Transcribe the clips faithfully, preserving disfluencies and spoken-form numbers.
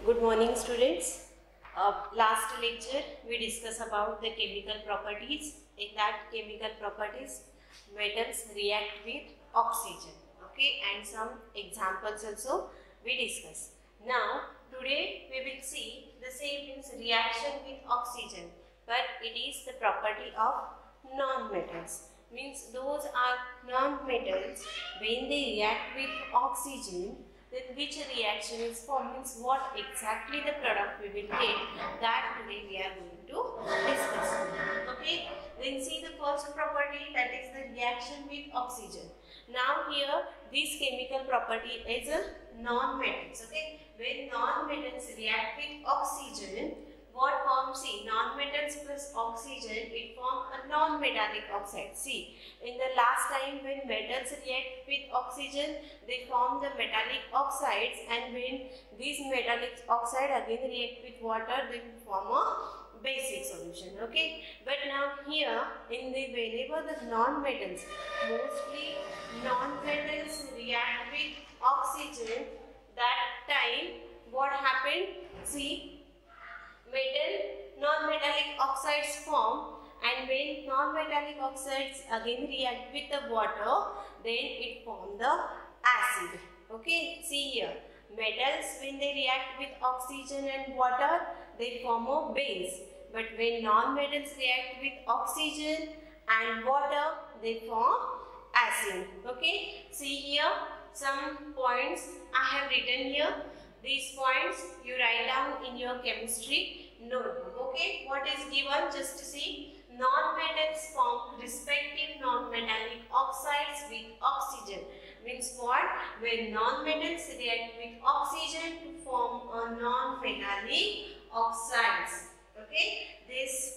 Good morning, students. Uh, last lecture we discussed about the chemical properties. In that chemical properties, metals react with oxygen. Okay, and some examples also we discuss. Now today we will see the same means reaction with oxygen, but it is the property of non-metals. Means those are non-metals when they react with oxygen. Then which reaction is formed, means what exactly the product we will get, that today we are going to discuss. Okay, then see the first property, that is the reaction with oxygen. Now here this chemical property is a non-metals. Okay, when non-metals react with oxygen, what forms? See, non-metals plus oxygen, it forms a non-metallic oxide. See, in the last time when metals react with oxygen, they form the metallic oxides, and when these metallic oxide again react with water, they form a basic solution. Okay, but now here in the whenever the non-metals, mostly non-metals react with oxygen, that time what happened? See, metal non-metallic oxides form, and when non-metallic oxides again react with the water, then it form the acid. Okay, see here, metals when they react with oxygen and water, they form a base, but when non-metals react with oxygen and water, they form acid. Okay, see here some points I have written here. These points you write down in your chemistry notebook. Okay, what is given? Just to see, non-metals form respective non-metallic oxides with oxygen. Means what? When non-metals react with oxygen to form a non-metallic oxides. Okay, this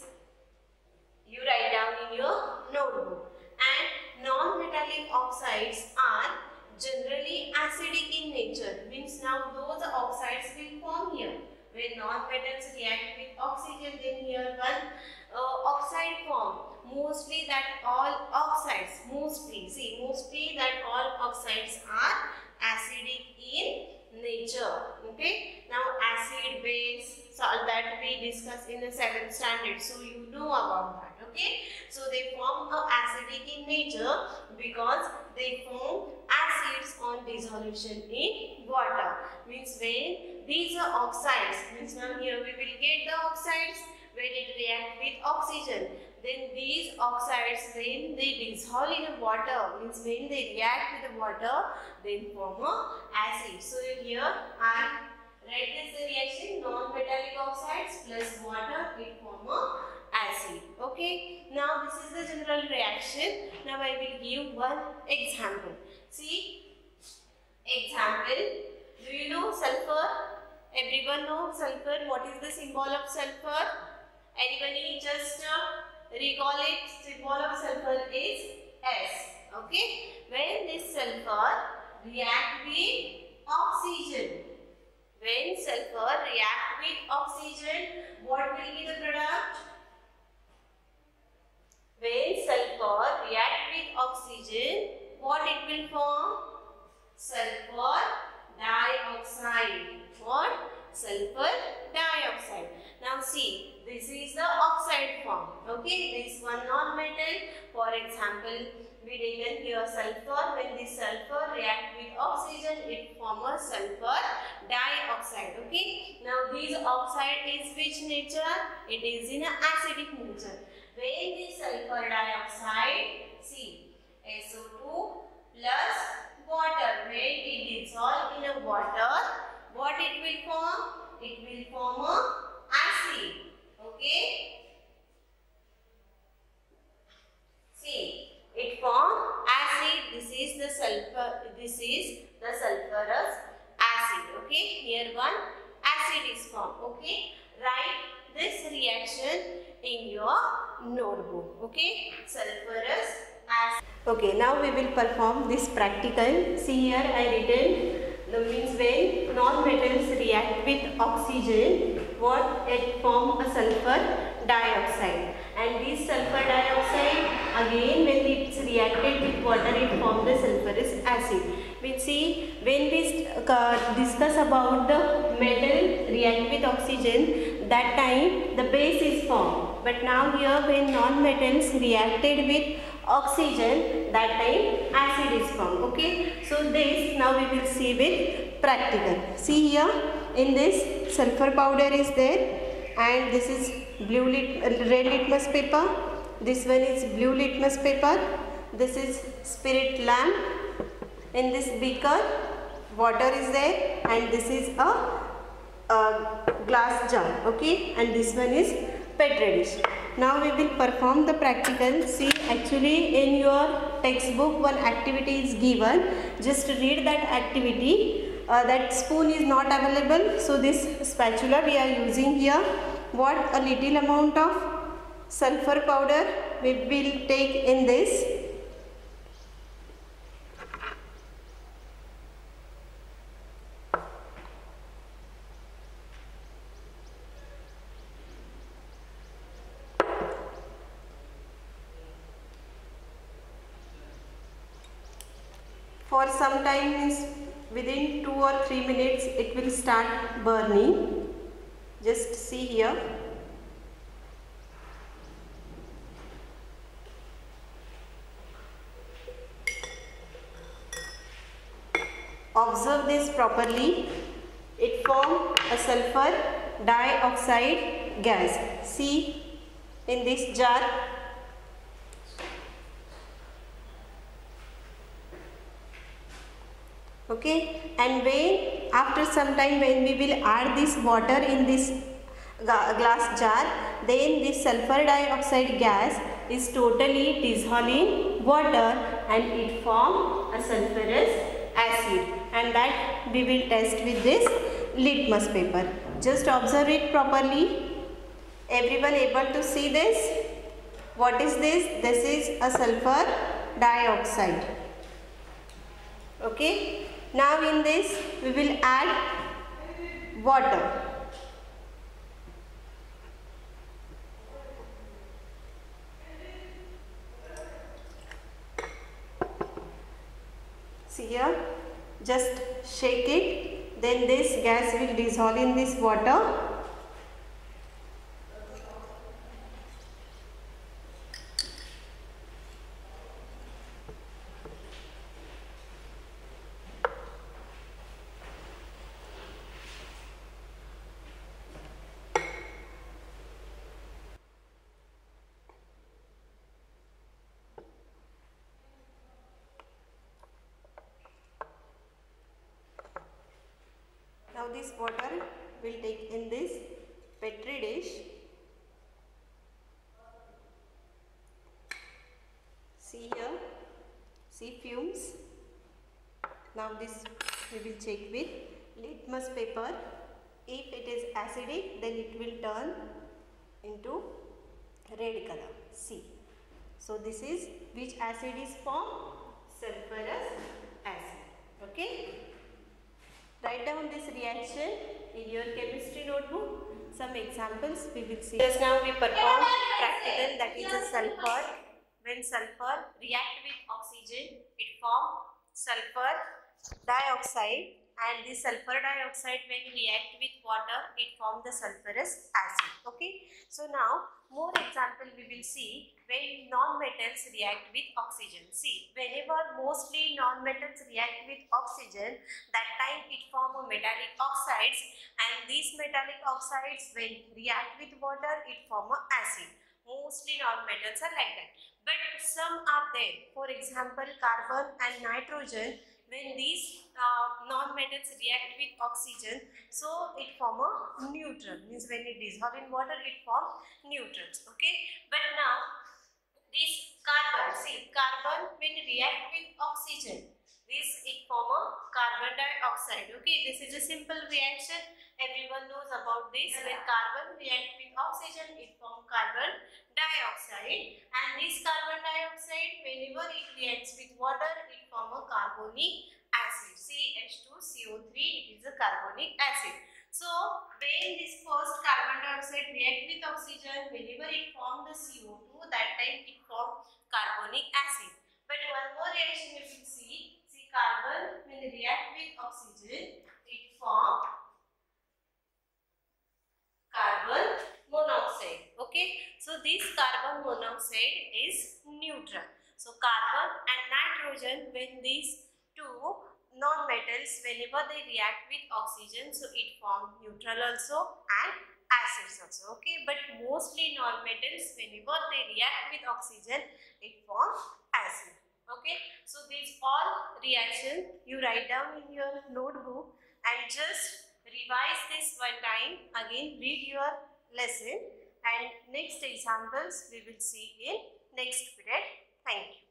you write down in your notebook. And non-metallic oxides are generally acidic in nature. Means now those oxides will form here. When non-metals react with oxygen, then here one uh, oxide form. Mostly that all oxides, mostly, see, mostly that all oxides are acidic in nature. Okay. Now acid, base, salt, that we discuss in the seventh standard. So you know about that. Okay. So they form a acidic in nature because they form acids on dissolution in water. Means when these are oxides, means now here we will get the oxides when it react with oxygen. Then these oxides, when they dissolve in the water, means when they react with the water, they form a acid. So here I write this reaction, non-metallic oxides plus water, it form a acid. Okay, now this is the general reaction. Now I will give one example. See, example, do you know sulfur? Everyone know sulfur. What is the symbol of sulfur? Anybody just uh, recall it? Symbol of sulfur is S. Okay, when this sulfur react with oxygen, when sulfur react with oxygen, what will be the product? When sulfur react with oxygen, what it will form? Sulfur dioxide. What? Sulfur dioxide. Now see, this is the oxide form. Okay, this one non-metal. For example, we taken here sulfur. When this sulfur react with oxygen, it form a sulfur dioxide. Okay. Now this oxide is which nature? It is in a acidic nature. When this sulfur dioxide, see, S O two plus water, when it dissolve in a water, what it will form? It will form a acid. Okay. See, it form acid. This is the sulfur. This is the sulfurous acid. Okay. Here one acid is formed. Okay. Write this reaction in your notebook. Okay. Sulfurous acid. Okay. Now we will perform this practical. See here I written. The means when non-metals react with oxygen, what it form a sulfur dioxide, and this sulfur dioxide again when it's reacted with water, it form the sulfurous acid. We see when this uh, discuss about the metal react with oxygen, that time the base is formed. But now here when non-metals reacted with oxygen, that time acid is formed. Okay. So this now we will see with practical. See here, in this sulfur powder is there, and this is blue lit uh, red litmus paper. This one is blue litmus paper. This is spirit lamp. In this beaker water is there, and this is a, a glass jar. Okay, and this one is petri dish. Now we will perform the practical. See, actually in your textbook one activity is given. Just read that activity. Uh, that spoon is not available, so this spatula we are using here. What a little amount of sulfur powder we will take in this. For some time, means within two or three minutes it will start burning. Just see here. Observe this properly. It forms a sulfur dioxide gas. See in this jar. Okay, and when after some time when we will add this water in this glass jar, then this sulfur dioxide gas is totally dissolved in water and it forms a sulfurous acid, and that we will test with this litmus paper. Just observe it properly. Everyone able to see this? What is this? This is a sulfur dioxide. Okay. Now in this we will add water. See here, just shake it, then this gas will dissolve in this water. Now this water will take in this petri dish. See here, see fumes. Now this we will check with litmus paper. If it is acidic, then it will turn into red color. See. So this is which acid is formed? Sulfurous acid. Okay. Write down this reaction in your chemistry notebook. Some examples we will see. Just now we perform practical, that is a sulfur. When sulfur react with oxygen, it form sulfur dioxide, and this sulfur dioxide when react with water, it form the sulfurous acid. Okay. So now more example we will see when non-metals react with oxygen. See, whenever mostly non-metals react with oxygen, that time it form a metallic oxides, and these metallic oxides when react with water, it form a acid. Mostly non-metals are like that. But some are there. For example, carbon and nitrogen, when these uh, non-metals react with oxygen, so it form a neutral. Means when it dissolve in water, it form neutrals. Okay. But now this carbon, see, carbon when react with oxygen, this it form a carbon dioxide. Okay. This is a simple reaction. Everyone knows about this. When carbon react with oxygen, it form carbon dioxide, and this carbon dioxide whenever it reacts with water, it form a carbonic acid. C H two C O three, it is a carbonic acid. So when this first carbon dioxide react with oxygen, whenever it form the C O two, that time it form carbonic acid. But one more reaction you will see, see carbon when react with oxygen, said is neutral. So carbon and nitrogen, when these two non-metals, whenever they react with oxygen, so it forms neutral also and acids also. Okay, but mostly non-metals, whenever they react with oxygen, it forms acid. Okay, so these all reactions you write down in your notebook and just revise this one time. Again, read your lesson, and next examples we will see in next period. Thank you.